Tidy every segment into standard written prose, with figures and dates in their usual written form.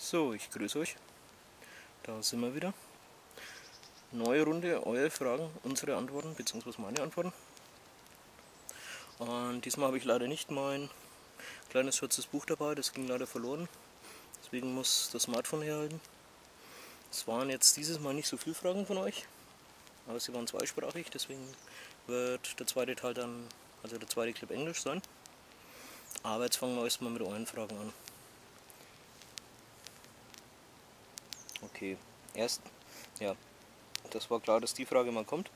So, ich grüße euch. Da sind wir wieder. Neue Runde, eure Fragen, unsere Antworten, beziehungsweise meine Antworten. Und diesmal habe ich leider nicht mein kleines schwarzes Buch dabei, das ging leider verloren. Deswegen muss das Smartphone herhalten. Es waren jetzt dieses Mal nicht so viele Fragen von euch, aber sie waren zweisprachig, deswegen wird der zweite Teil dann, also der zweite Clip Englisch sein. Aber jetzt fangen wir erstmal mit euren Fragen an. Okay, erst, ja, das war klar, dass die Frage mal kommt.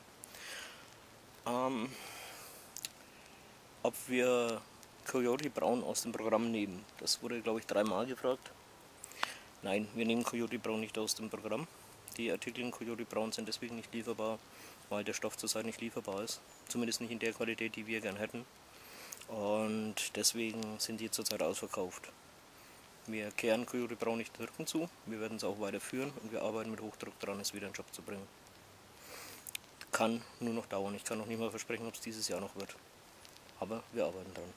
Ob wir Coyote Brown aus dem Programm nehmen. Das wurde, glaube ich, 3-mal gefragt. Nein, wir nehmen Coyote Brown nicht aus dem Programm. Die Artikel in Coyote Brown sind deswegen nicht lieferbar, weil der Stoff zurzeit nicht lieferbar ist. Zumindest nicht in der Qualität, die wir gern hätten. Und deswegen sind die zurzeit ausverkauft. Wir kehren Coyote Brown nicht den Rücken zu, wir werden es auch weiterführen und wir arbeiten mit Hochdruck daran, es wieder in den Shop zu bringen. Kann nur noch dauern, ich kann noch nicht mal versprechen, ob es dieses Jahr noch wird. Aber wir arbeiten dran.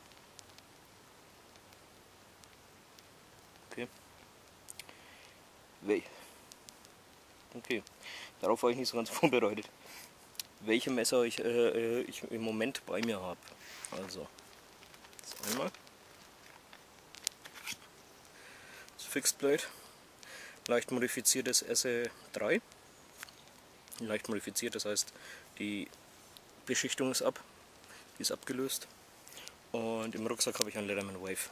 Okay. Okay. Darauf war ich nicht so ganz vorbereitet. Welche Messer ich im Moment bei mir habe. Also, das einmal. Das Fixed Blade. Leicht modifiziertes SE3. Leicht modifiziert, das heißt, die Beschichtung ist ab. Die ist abgelöst. Und im Rucksack habe ich ein Leatherman Wave.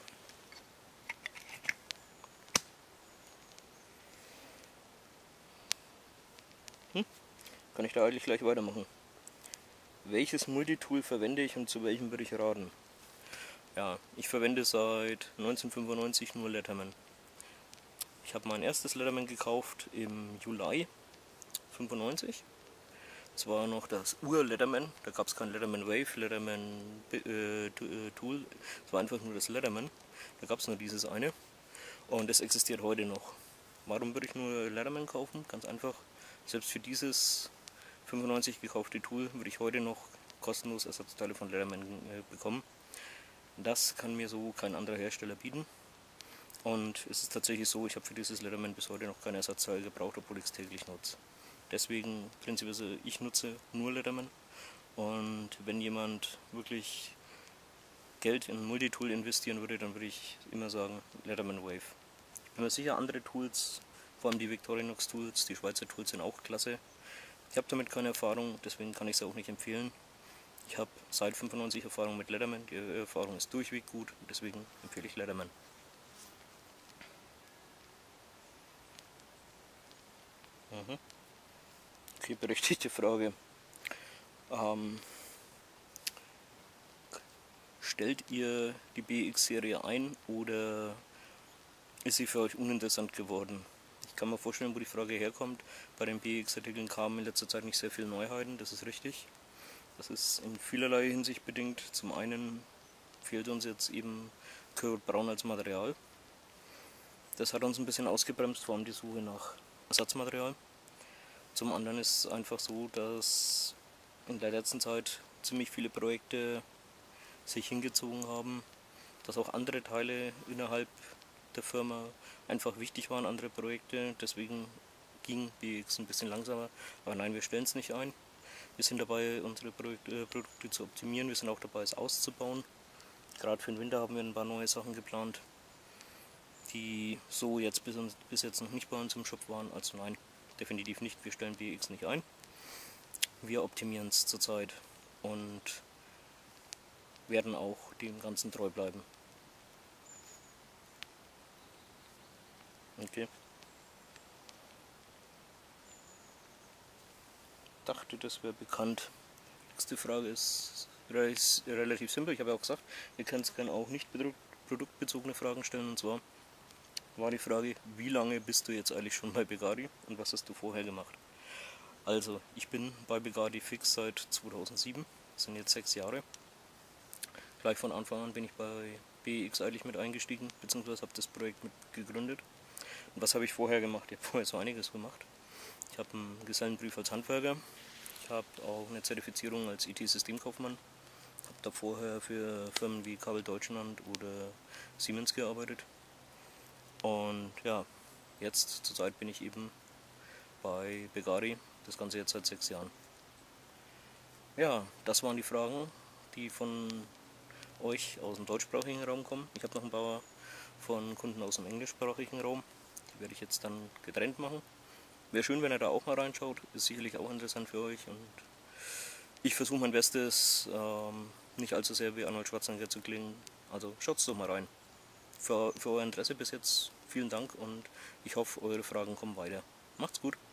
Kann ich da eigentlich gleich weitermachen. Welches Multitool verwende ich und zu welchem würde ich raten? Ja, ich verwende seit 1995 nur Leatherman. Ich habe mein erstes Leatherman gekauft im Juli 95. Das war noch das Ur-Leatherman, da gab es kein Leatherman Wave, Leatherman Tool, es war einfach nur das Leatherman. Da gab es nur dieses eine und das existiert heute noch. Warum würde ich nur Leatherman kaufen? Ganz einfach, selbst für dieses 95 gekaufte Tool würde ich heute noch kostenlos Ersatzteile von Leatherman bekommen. Das kann mir so kein anderer Hersteller bieten. Und es ist tatsächlich so, ich habe für dieses Leatherman bis heute noch keine Ersatzteile gebraucht, obwohl ich es täglich nutze. Deswegen, prinzipiell, ich nutze nur Leatherman. Und wenn jemand wirklich Geld in ein Multitool investieren würde, dann würde ich immer sagen Leatherman Wave. Ich bin mir sicher, andere Tools, vor allem die Victorinox Tools, die Schweizer Tools sind auch klasse. Ich habe damit keine Erfahrung, deswegen kann ich es auch nicht empfehlen. Ich habe seit 95 Erfahrung mit Leatherman, die Erfahrung ist durchweg gut, deswegen empfehle ich Leatherman. Okay, berechtigte Frage. Stellt ihr die BX-Serie ein oder ist sie für euch uninteressant geworden? Ich kann mir vorstellen, wo die Frage herkommt. Bei den BX-Artikeln kamen in letzter Zeit nicht sehr viele Neuheiten, das ist richtig. Das ist in vielerlei Hinsicht bedingt. Zum einen fehlt uns jetzt eben Coyote Brown als Material. Das hat uns ein bisschen ausgebremst, vor allem die Suche nach Ersatzmaterial. Zum anderen ist es einfach so, dass in der letzten Zeit ziemlich viele Projekte sich hingezogen haben, dass auch andere Teile innerhalb der Firma einfach wichtig waren, andere Projekte, deswegen ging BX ein bisschen langsamer, aber nein, wir stellen es nicht ein. Wir sind dabei, unsere Produkte zu optimieren, wir sind auch dabei, es auszubauen. Gerade für den Winter haben wir ein paar neue Sachen geplant, die so jetzt bis jetzt noch nicht bei uns im Shop waren, also nein, definitiv nicht, wir stellen BX nicht ein. Wir optimieren es zurzeit und werden auch dem Ganzen treu bleiben. Okay. Dachte, das wäre bekannt. Die nächste Frage ist relativ simpel. Ich habe ja auch gesagt, ihr könnt gerne auch nicht produktbezogene Fragen stellen. Und zwar war die Frage, wie lange bist du jetzt eigentlich schon bei Begadi und was hast du vorher gemacht? Also, ich bin bei Begadi fix seit 2007, das sind jetzt 6 Jahre. Gleich von Anfang an bin ich bei BX eigentlich mit eingestiegen, beziehungsweise habe das Projekt mit gegründet. Und was habe ich vorher gemacht? Ich habe vorher so einiges gemacht. Ich habe einen Gesellenbrief als Handwerker, ich habe auch eine Zertifizierung als IT-Systemkaufmann, habe da vorher für Firmen wie Kabel Deutschland oder Siemens gearbeitet. Und ja, jetzt zurzeit bin ich eben bei Begari, das Ganze jetzt seit 6 Jahren. Ja, das waren die Fragen, die von euch aus dem deutschsprachigen Raum kommen. Ich habe noch ein paar von Kunden aus dem englischsprachigen Raum. Die werde ich jetzt dann getrennt machen. Wäre schön, wenn ihr da auch mal reinschaut. Ist sicherlich auch interessant für euch. Und ich versuche mein Bestes, nicht allzu sehr wie Arnold Schwarzenegger zu klingen. Also schaut doch mal rein. Für euer Interesse bis jetzt vielen Dank und ich hoffe, eure Fragen kommen weiter. Macht's gut!